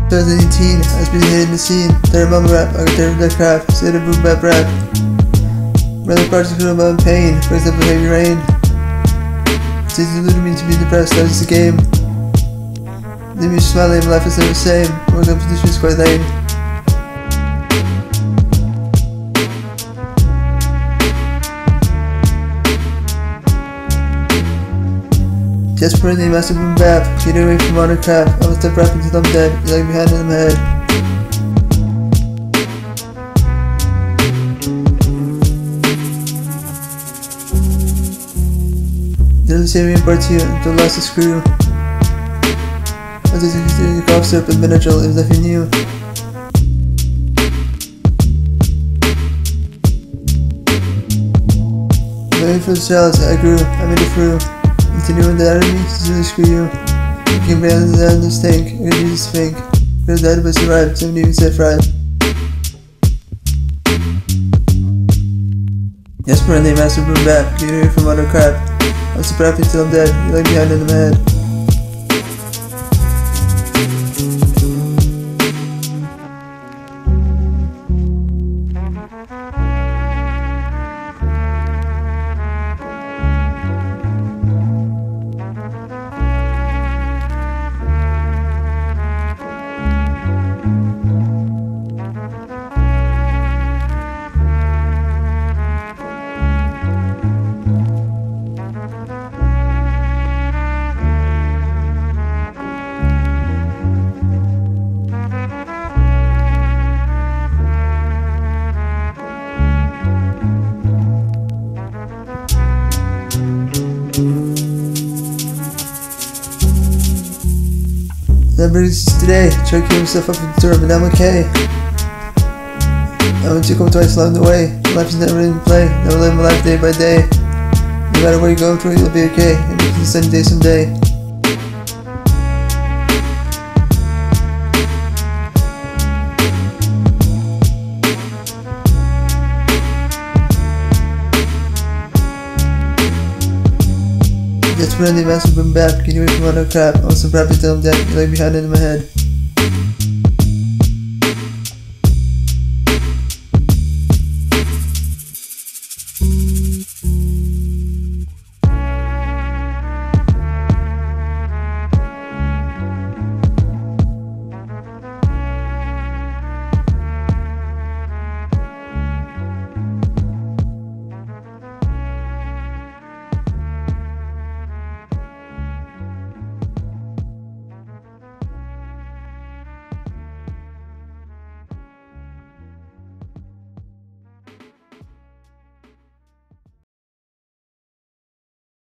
2018, I was busy hitting the scene. Third mumble rap, I got tired of that crap. Say the boom bap rap. Rather projects feel about pain, for example heavy rain. It's easy deluded me to be depressed, that was the game. Leave me smiling, my life is never the same. Working up position is quite lame. Jasper Moranday, master boom bap. Get away from all the crap. I will stop rapping till I'm dead. You like me hand in my head. Didn't say me part 2 until the last screw. I was using cough syrup and Benadryl, it was nothing new. Waiting for the shells, I grew, I made it through. Continuing the enemy, just really screw you. You can bring on the end of stink, you're gonna use this think. Could've died but survived, so I haven't even said fried. Jasper Moranday, master boom bap. Get away from other crap. I'm super happy till I'm dead, you like me hand in my head. That brings us today. Try to keep himself up in the door, but I'm okay. I went to come twice along the way. Life is never in play. Never live my life day by day. No matter where you're going through, you'll be okay. And make it a sunny day someday. Jasper Moranday, master boom bap. Get away from all that crap. I was so happy till I'm dead. You like me hand in my head.